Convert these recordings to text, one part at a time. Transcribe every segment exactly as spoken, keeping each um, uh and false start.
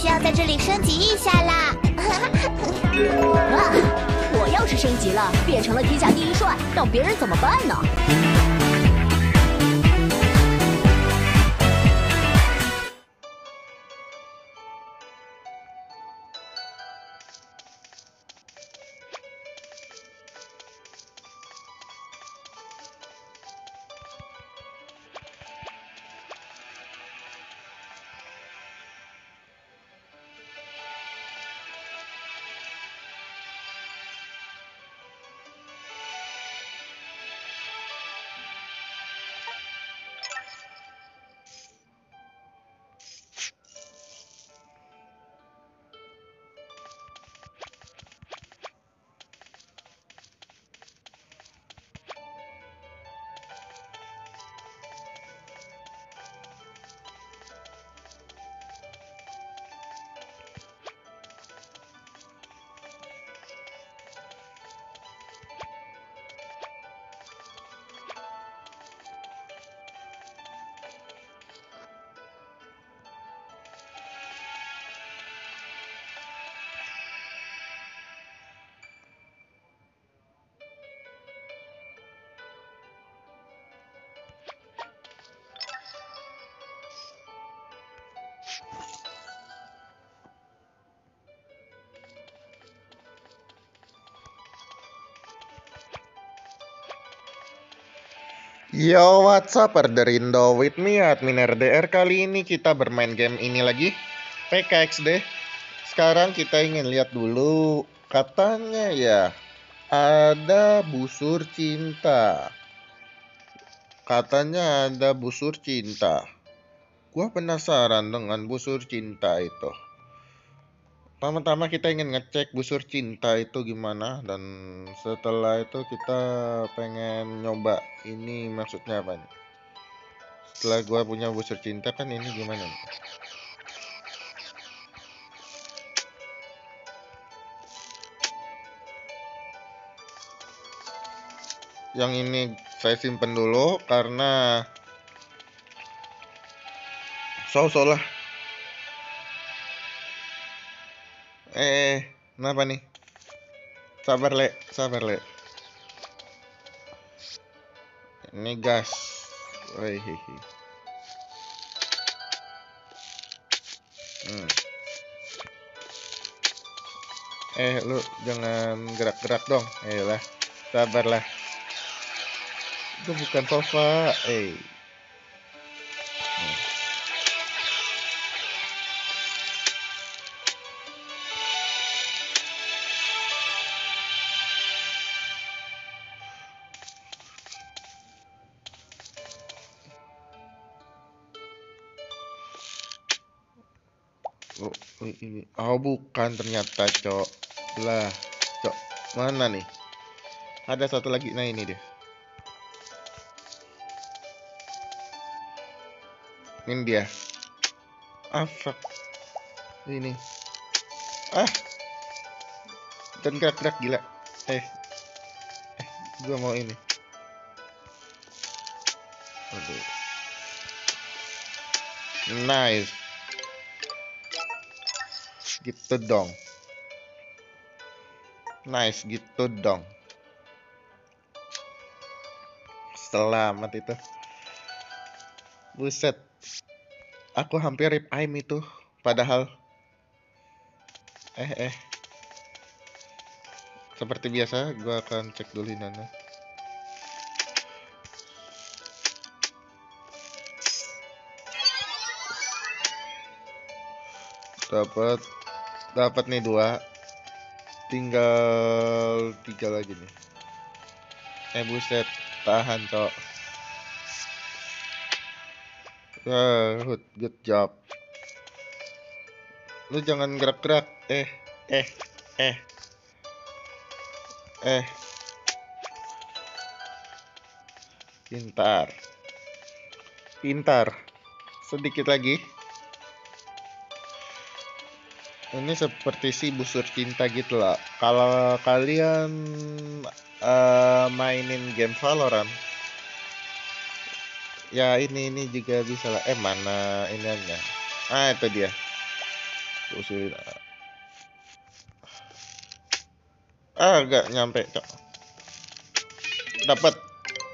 需要在这里升级一下啦。 啊！我要是升级了，变成了天下第一帅，让别人怎么办呢？ Yo, what's up, Arderindo with me, admin R D R. Kali ini kita bermain game ini lagi, P K X D. Sekarang kita ingin lihat dulu, katanya ya, ada busur cinta. Katanya ada busur cinta. Gua penasaran dengan busur cinta itu. Pertama-tama kita ingin ngecek busur cinta itu gimana, dan setelah itu kita pengen nyoba ini maksudnya apa nih. Setelah gua punya busur cinta kan ini gimana nih? Yang ini saya simpen dulu karena so-so lah. Eh, kenapa nih? Sabar, Le. Sabar, Le. Ini gas. Wehihi. Hmm. Eh, lu jangan gerak-gerak dong. Eh lah. Sabarlah. Itu bukan sofa. Eh. Hmm. Oh, ini. Oh, bukan ternyata, Cok. Lah, Cok. Mana nih? Ada satu lagi. Nah, ini deh. Ini dia. Ah, fuck. Ini. Ah. Dan gerak-gerak gila. Eh. Eh, gua mau ini. Aduh. Nice. Gitu dong. Nice, gitu dong. Selamat itu. Buset. Aku hampir rip aim itu. Padahal. Eh, eh. Seperti biasa, gua akan cek dulu nana. Dapat. Dapat nih dua. Tinggal tiga lagi nih. Eh buset, tahan Cok. Ah, good, good job. Lu jangan gerak-gerak. Eh, eh, eh, eh. Pintar, pintar. Sedikit lagi. Ini seperti si busur cinta gitu lah. Kalau kalian uh, mainin game Valorant, ya ini ini juga bisa lah. Eh mana ini aja. Ah itu dia. Usulin. Ah, agak nyampe, Cok. Dapat.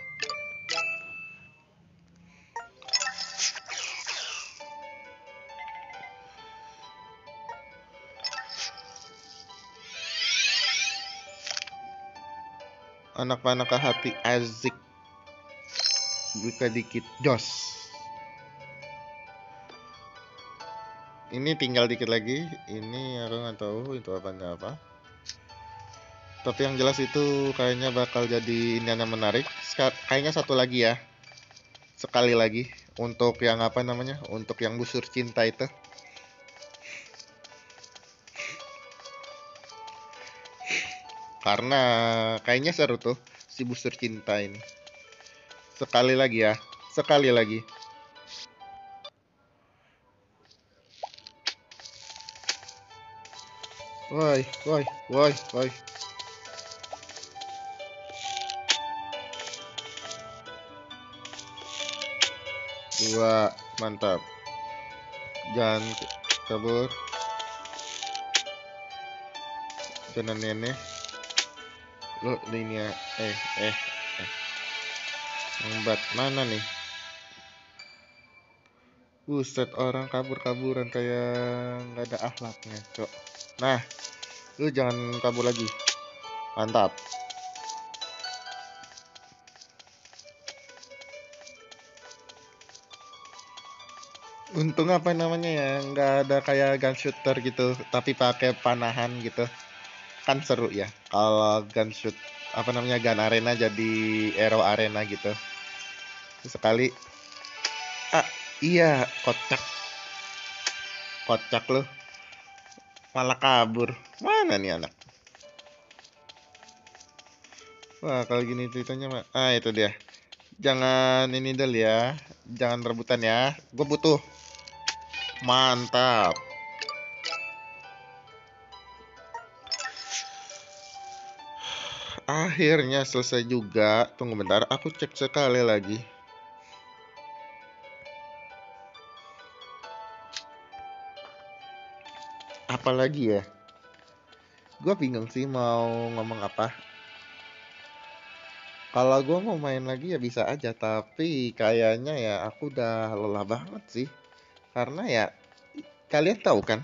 Anak panah ke hati Azik. Buka dikit jos. Ini tinggal dikit lagi. Ini aku nggak tahu itu apanya apa. Tapi yang jelas itu kayaknya bakal jadi ini yang menarik. Ska- kayaknya satu lagi ya. Sekali lagi untuk yang apa namanya? Untuk yang busur cinta itu. Karena kayaknya seru tuh si busur cinta ini. Sekali lagi ya. Sekali lagi. Woi, woi, woi, woi. Dua, mantap. Jangan kabur. Jangan nenek. Lo ini ya. Eh, eh, eh. Lambat mana nih? Buset, orang kabur-kaburan kayak nggak ada akhlaknya, Cok. Nah, lu jangan kabur lagi. Mantap. Untung apa namanya ya, nggak ada kayak gun shooter gitu, tapi pakai panahan gitu. Kan seru ya. Kalau gun shoot apa namanya gun arena jadi arrow arena gitu. Sekali. Ah, iya, kocak. Kocak lu. Malah kabur. Mana nih anak? Wah, kalau gini ceritanya mah. Ah, itu dia. Jangan ini dulu ya. Jangan rebutan ya. Gue butuh. Mantap. Akhirnya selesai juga. Tunggu bentar, aku cek sekali lagi. Apalagi ya? Gue bingung sih mau ngomong apa. Kalau gue mau main lagi ya bisa aja, tapi kayaknya ya aku udah lelah banget sih. Karena ya kalian tahu kan,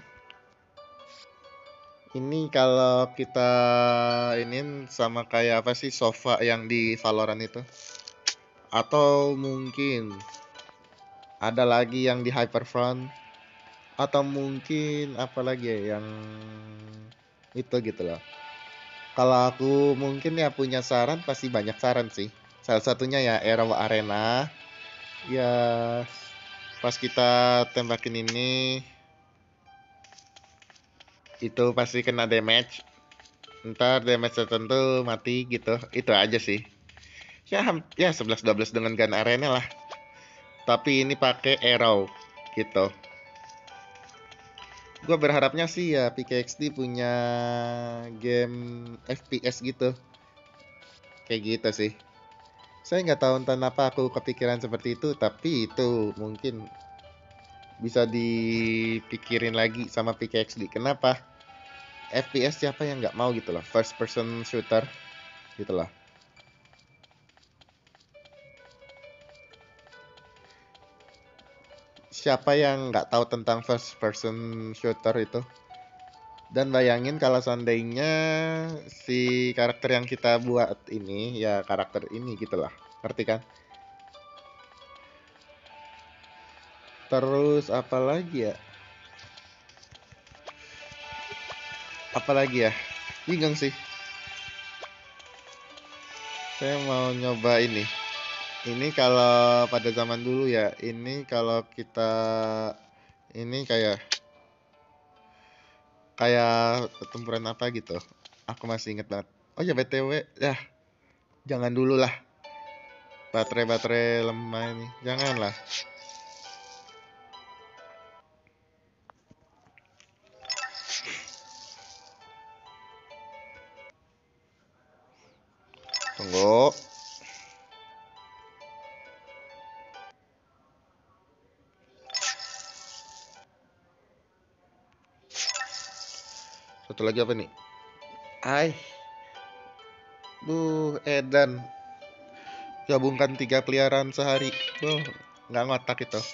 ini kalau kita ini sama kayak apa sih sofa yang di Valorant itu? Atau mungkin ada lagi yang di Hyperfront? Atau mungkin apa lagi ya yang itu gitu loh. Kalau aku mungkin ya punya saran, pasti banyak saran sih. Salah satunya ya Arrow Arena. Ya pas kita tembakin ini itu pasti kena damage. Ntar damage tertentu mati gitu. Itu aja sih. Ya ham- ya sebelas dua belas dengan gun arena lah. Tapi ini pakai arrow gitu. Gue berharapnya sih ya P K X D punya game F P S gitu. Kayak gitu sih. Saya nggak tahu entah kenapa aku kepikiran seperti itu, tapi itu mungkin bisa dipikirin lagi sama P K X D. Kenapa? F P S siapa yang nggak mau gitu loh, first person shooter gitu loh. Siapa yang nggak tahu tentang first person shooter itu? Dan bayangin kalau seandainya si karakter yang kita buat ini ya karakter ini gitu lah, ngerti kan? Terus apa lagi ya? Apa lagi ya? Bingung sih. Saya mau nyoba ini. Ini kalau pada zaman dulu ya, ini kalau kita ini kayak kayak pertempuran apa gitu. Aku masih inget banget. Oh ya B T W, ya jangan dulu lah. Baterai-baterai lemah ini, janganlah. Tunggu. Satu lagi apa nih? Ai. Duh, edan. Gabungkan tiga peliharaan sehari. Duh, nggak ngotak itu.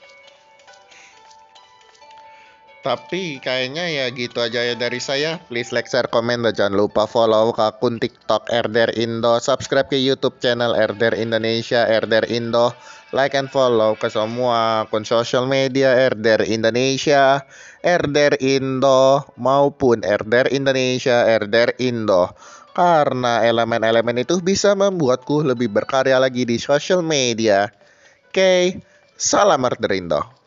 Tapi kayaknya ya gitu aja ya dari saya. Please like, share, komen, dan jangan lupa follow ke akun TikTok Erder Indo, subscribe ke YouTube channel Erder Indonesia, Erder Indo, like and follow ke semua akun sosial media Erder Indonesia, Erder Indo maupun Erder Indonesia, Erder Indo. Karena elemen-elemen itu bisa membuatku lebih berkarya lagi di sosial media. Oke, salam Erder Indo.